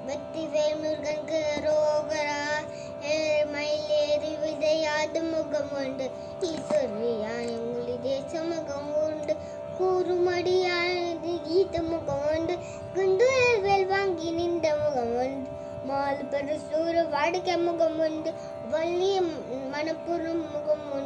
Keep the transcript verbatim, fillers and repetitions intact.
வெற்றிவேல் முருகனுக்கு ரோகரா. மயிலேறி விதையாது முகம் உண்டு, ஈஸ்வரியாய் உங்களி தேச முகம் உண்டு, கூறுமடியானது கீத முகம் உண்டு, குண்டுவேல் வாங்கி நின்ற முகம் உண்டு, மால் பெருசூறு வாடிக்கை முகம் உண்டு, வள்ளிய மணப்புறம் முகம் உண்டு.